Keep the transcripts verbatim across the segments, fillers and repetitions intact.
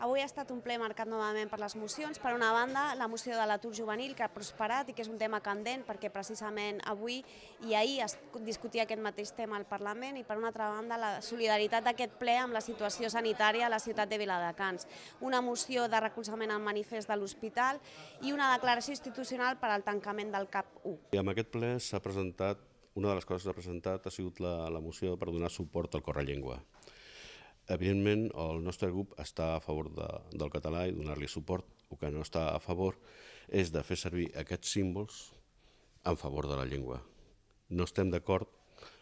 Avui ha estat un ple marcat novament per les mocions. Per una banda, la moció de l'atur juvenil, que ha prosperat i que és un tema candent perquè precisament avui i ahir es discutia aquest mateix tema al Parlament, i per una altra banda, la solidaritat d'aquest ple amb la situació sanitària a la ciutat de Viladecans. Una moció de recolzament al manifest de l'hospital i una declaració institucional per al tancament del CAP u. I amb aquest ple s'ha presentat, una de les coses que s'ha presentat ha sigut la, la moció per donar suport al Correllengua. Evidentment, el nostre grup està a favor de, del català i donar-li suport. El que no està a favor és de fer servir aquests símbols en favor de la llengua. No estem d'acord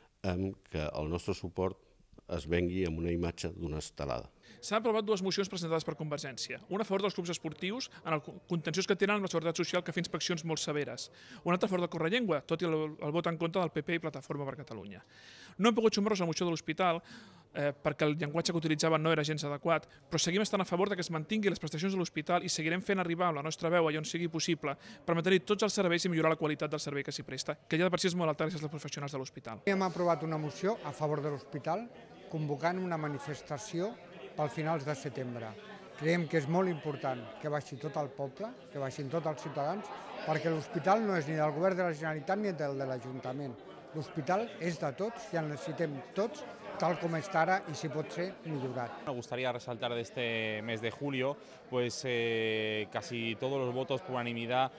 amb que el nostre suport es vengui amb una imatge d'una estelada. S'han aprovat dues mocions presentades per Convergència. Una a favor dels clubs esportius, en el contenciós que tenen amb la Seguretat Social, que fa inspeccions molt severes. Una altra a favor del Correllengua, tot i el, el vot en contra del P P i Plataforma per Catalunya. No hem pogut sumar-nos a la moció de l'hospital eh, perquè el llenguatge que utilitzaven no era gens adequat, però seguim estant a favor de que es mantingui les prestacions de l'hospital i seguirem fent arribar amb la nostra veu allà on sigui possible per mantenir tots els serveis i millorar la qualitat del servei que s'hi presta, que ja de per si és molt alta gràcies als professionals de l'hospital. Hem aprovat una moció a favor de l'hospital convocant una manifestació pel finals de setembre. Creiem que és molt important que baixi tot el poble, que baixin tots els ciutadans, perquè l'hospital no és ni del govern de la Generalitat ni del de l'Ajuntament. L'hospital és de tots i el necessitem tots, tal com està ara y si pot ser millorat. Me gustaría resaltar de este mes de julio pues eh, casi todos los votos por unanimidad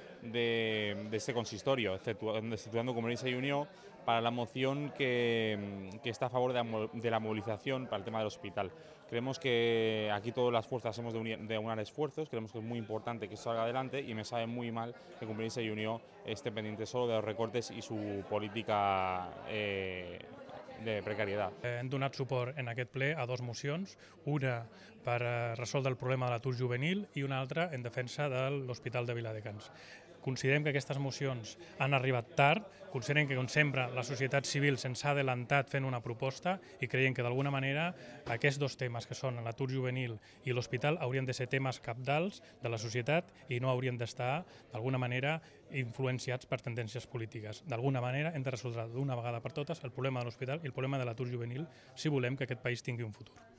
de, de este consistorio, exceptuando Convergencia y Unió, para la moción que, que está a favor de la, de la movilización para el tema del hospital. Creemos que aquí todas las fuerzas hemos de, unir, de unar esfuerzos, creemos que es muy importante que esto salga adelante y me sabe muy mal que Convergencia y Unió esté pendiente solo de los recortes y su política eh, de precaritat. Hem donat suport en aquest ple a dues mocions, una per resoldre el problema de l'atur juvenil i una altra en defensa de l'Hospital de Viladecans. Considerem que aquestes mocions han arribat tard, considerem que, com sempre, la societat civil se'ns ha adelantat fent una proposta i creiem que, d'alguna manera, aquests dos temes, que són l'atur juvenil i l'hospital, haurien de ser temes cabdals de la societat i no haurien d'estar, d'alguna manera, influenciats per tendències polítiques. D'alguna manera, hem de resoldre d'una vegada per totes el problema de l'hospital i el problema de l'atur juvenil si volem que aquest país tingui un futur.